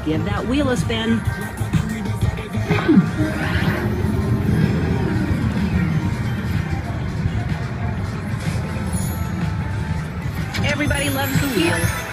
Give that wheel a spin. Everybody loves the wheel.